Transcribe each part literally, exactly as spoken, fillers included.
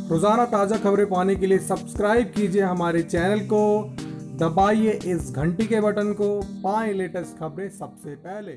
रोजाना ताज़ा खबरें पाने के लिए सब्सक्राइब कीजिए हमारे चैनल को, दबाइए इस घंटी के बटन को, पाएं लेटेस्ट खबरें सबसे पहले।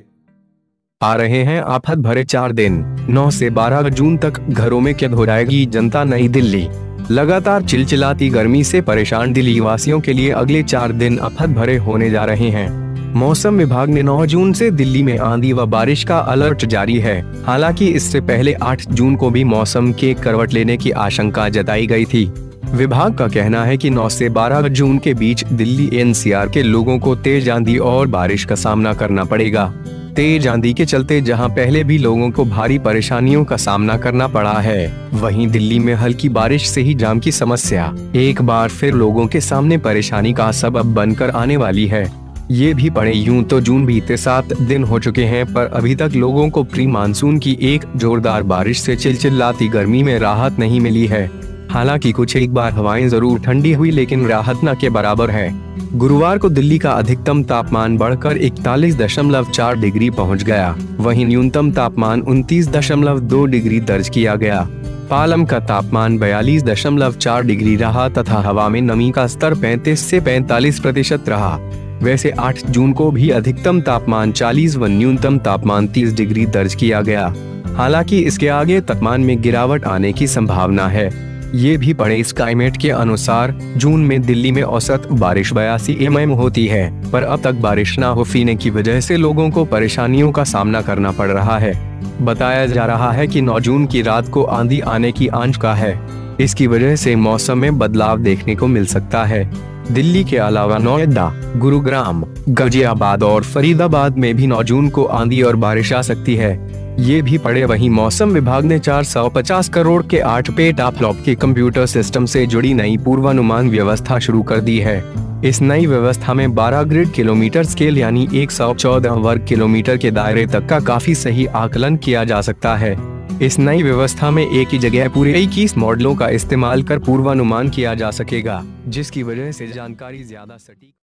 आ रहे हैं आफत भरे चार दिन। नौ से बारह जून तक घरों में कैद हो जाएगी जनता। नई दिल्ली। लगातार चिलचिलाती गर्मी से परेशान दिल्ली वासियों के लिए अगले चार दिन आफत भरे होने जा रहे हैं। मौसम विभाग ने नौ जून से दिल्ली में आंधी व बारिश का अलर्ट जारी है। हालांकि इससे पहले आठ जून को भी मौसम के करवट लेने की आशंका जताई गई थी। विभाग का कहना है कि नौ से बारह जून के बीच दिल्ली एन सी आर के लोगों को तेज आंधी और बारिश का सामना करना पड़ेगा। तेज आंधी के चलते जहां पहले भी लोगों को भारी परेशानियों का सामना करना पड़ा है, वहीं दिल्ली में हल्की बारिश से ही जाम की समस्या एक बार फिर लोगों के सामने परेशानी का सबब बनकर आने वाली है। ये भी पड़े यूं तो जून बीते सात दिन हो चुके हैं, पर अभी तक लोगों को प्री मानसून की एक जोरदार बारिश से चिलचिलाती गर्मी में राहत नहीं मिली है। हालांकि कुछ एक बार हवाएं जरूर ठंडी हुई, लेकिन राहत न के बराबर है। गुरुवार को दिल्ली का अधिकतम तापमान बढ़कर इकतालीस दशमलव चार डिग्री पहुंच गया, वहीं न्यूनतम तापमान उनतीस दशमलव दो डिग्री दर्ज किया गया। पालम का तापमान बयालीस दशमलव चार डिग्री रहा तथा हवा में नमी का स्तर पैंतीस से पैंतालीस प्रतिशत रहा। वैसे आठ जून को भी अधिकतम तापमान चालीस व न्यूनतम तापमान तीस डिग्री दर्ज किया गया। हालांकि इसके आगे तापमान में गिरावट आने की संभावना है। ये भी पढ़े स्काईमेट के अनुसार जून में दिल्ली में औसत बारिश बयासी एम एम होती है, पर अब तक बारिश न होने की वजह से लोगों को परेशानियों का सामना करना पड़ रहा है। बताया जा रहा है कि नौ जून की रात को आंधी आने की आशंका है। इसकी वजह से मौसम में बदलाव देखने को मिल सकता है। दिल्ली के अलावा नोएडा, गुरुग्राम, गाजियाबाद और फरीदाबाद में भी नौ जून को आंधी और बारिश आ सकती है। ये भी पड़े वहीं मौसम विभाग ने चार सौ पचास करोड़ के आठ पेटाफ्लॉप के कंप्यूटर सिस्टम से जुड़ी नई पूर्वानुमान व्यवस्था शुरू कर दी है। इस नई व्यवस्था में बारह ग्रिड किलोमीटर स्केल यानी एक सौ चौदह वर्ग किलोमीटर के दायरे तक का काफी सही आकलन किया जा सकता है। इस नई व्यवस्था में एक ही जगह पूरे इक्कीस मॉडलों का इस्तेमाल कर पूर्वानुमान किया जा सकेगा, जिसकी वजह से जानकारी ज्यादा सटीक